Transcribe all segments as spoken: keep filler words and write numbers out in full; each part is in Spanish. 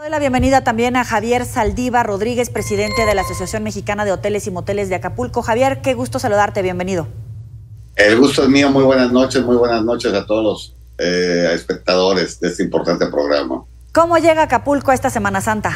Doy la bienvenida también a Javier Saldívar Rodríguez, presidente de la Asociación Mexicana de Hoteles y Moteles de Acapulco. Javier, qué gusto saludarte, bienvenido. El gusto es mío, muy buenas noches, muy buenas noches a todos los eh, espectadores de este importante programa. ¿Cómo llega Acapulco a esta Semana Santa?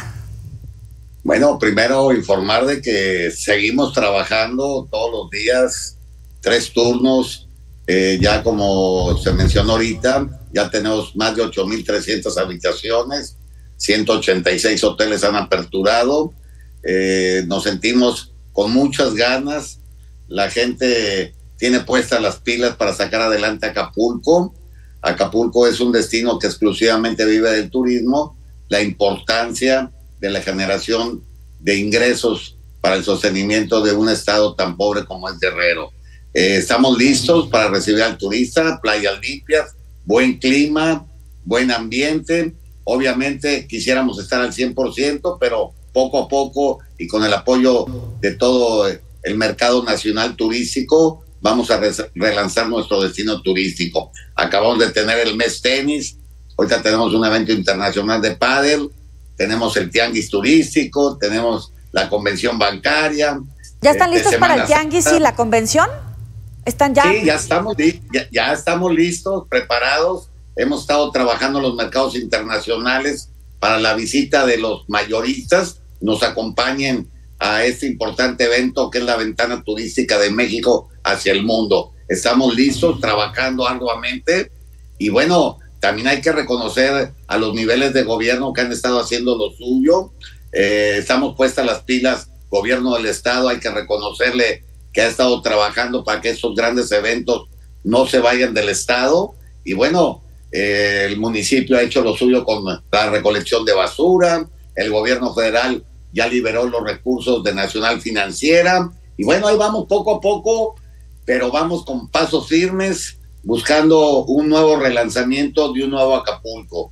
Bueno, primero informar de que seguimos trabajando todos los días, tres turnos, eh, ya como se mencionó ahorita, ya tenemos más de ocho mil trescientas habitaciones, ciento ochenta y seis hoteles han aperturado, eh, nos sentimos con muchas ganas, la gente tiene puestas las pilas para sacar adelante Acapulco. Acapulco es un destino que exclusivamente vive del turismo, la importancia de la generación de ingresos para el sostenimiento de un estado tan pobre como es Guerrero. Eh, estamos listos para recibir al turista, playas limpias, buen clima, buen ambiente. Obviamente quisiéramos estar al cien por ciento, pero poco a poco y con el apoyo de todo el mercado nacional turístico, vamos a relanzar nuestro destino turístico. Acabamos de tener el mes tenis, ahorita tenemos un evento internacional de pádel, tenemos el tianguis turístico, tenemos la convención bancaria. ¿Ya están listos para el tianguis y la convención? ¿Están ya? Sí, ya estamos, ya, ya estamos listos, preparados. Hemos estado trabajando en los mercados internacionales para la visita de los mayoristas, nos acompañen a este importante evento que es la ventana turística de México hacia el mundo. Estamos listos, trabajando arduamente y bueno, también hay que reconocer a los niveles de gobierno que han estado haciendo lo suyo. Eh, estamos puestas las pilas, gobierno del estado, hay que reconocerle que ha estado trabajando para que estos grandes eventos no se vayan del estado y bueno, eh, el municipio ha hecho lo suyo con la recolección de basura, el gobierno federal ya liberó los recursos de Nacional Financiera y bueno, ahí vamos poco a poco, pero vamos con pasos firmes buscando un nuevo relanzamiento de un nuevo Acapulco.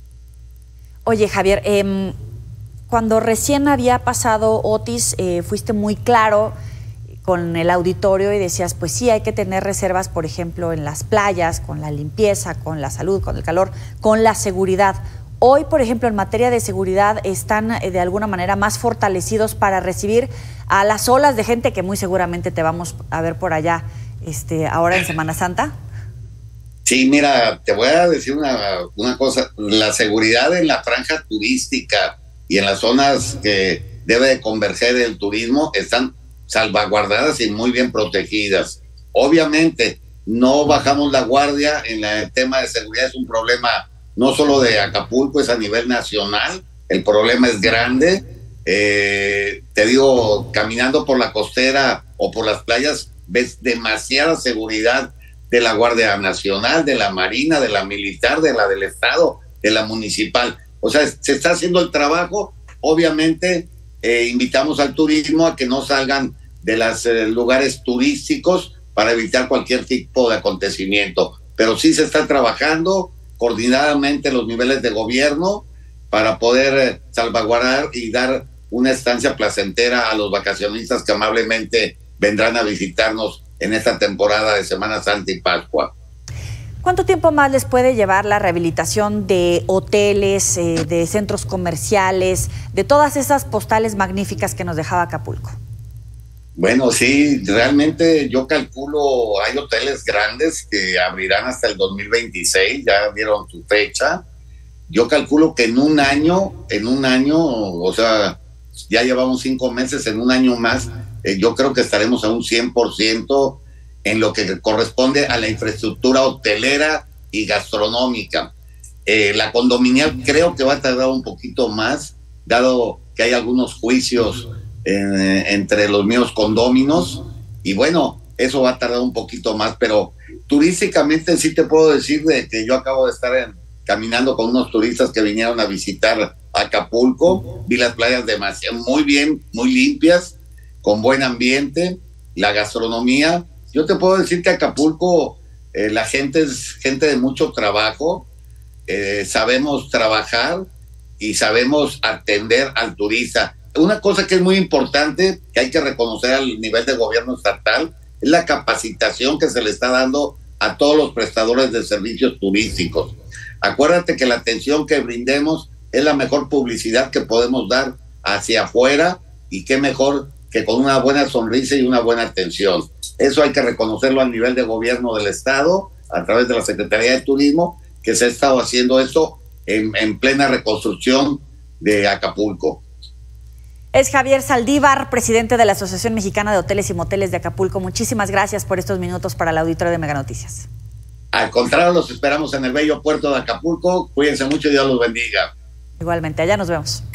Oye, Javier, eh, cuando recién había pasado Otis, eh, fuiste muy claro con el auditorio y decías, pues sí, hay que tener reservas, por ejemplo, en las playas, con la limpieza, con la salud, con el calor, con la seguridad. Hoy, por ejemplo, en materia de seguridad, ¿están eh, de alguna manera más fortalecidos para recibir a las olas de gente que muy seguramente te vamos a ver por allá este, ahora en Semana Santa? Sí, mira, te voy a decir una, una cosa, la seguridad en la franja turística y en las zonas que debe de converger el turismo están salvaguardadas y muy bien protegidas. Obviamente, no bajamos la guardia en el tema de seguridad, es un problema no solo de Acapulco, es a nivel nacional, el problema es grande. Eh, te digo, caminando por la costera o por las playas, ves demasiada seguridad de la Guardia Nacional, de la Marina, de la Militar, de la del Estado, de la Municipal. O sea, se está haciendo el trabajo. Obviamente, eh, invitamos al turismo a que no salgan de los eh, lugares turísticos para evitar cualquier tipo de acontecimiento. Pero sí se está trabajando coordinadamente los niveles de gobierno para poder eh, salvaguardar y dar una estancia placentera a los vacacionistas que amablemente vendrán a visitarnos en esta temporada de Semana Santa y Pascua. ¿Cuánto tiempo más les puede llevar la rehabilitación de hoteles, eh, de centros comerciales, de todas esas postales magníficas que nos dejaba Acapulco? Bueno, sí, realmente yo calculo, hay hoteles grandes que abrirán hasta el dos mil veintiséis, ya dieron su fecha. Yo calculo que en un año, en un año, o sea, ya llevamos cinco meses, en un año más, eh, yo creo que estaremos a un cien por ciento en lo que corresponde a la infraestructura hotelera y gastronómica. Eh, la condominial creo que va a tardar un poquito más, dado que hay algunos juicios eh, entre los míos condóminos, y bueno, eso va a tardar un poquito más, pero turísticamente sí te puedo decir de que yo acabo de estar en, caminando con unos turistas que vinieron a visitar Acapulco, vi las playas demasiado muy bien, muy limpias, con buen ambiente, la gastronomía. Yo te puedo decir que Acapulco, eh, la gente es gente de mucho trabajo, eh, sabemos trabajar y sabemos atender al turista. Una cosa que es muy importante, que hay que reconocer al nivel de gobierno estatal, es la capacitación que se le está dando a todos los prestadores de servicios turísticos. Acuérdate que la atención que brindemos es la mejor publicidad que podemos dar hacia afuera, y qué mejor que con una buena sonrisa y una buena atención. Eso hay que reconocerlo a nivel de gobierno del estado, a través de la Secretaría de Turismo, que se ha estado haciendo esto en, en plena reconstrucción de Acapulco. Es Javier Saldívar, presidente de la Asociación Mexicana de Hoteles y Moteles de Acapulco. Muchísimas gracias por estos minutos para el auditorio de Mega Noticias. Al contrario, los esperamos en el bello puerto de Acapulco. Cuídense mucho y Dios los bendiga. Igualmente, allá nos vemos.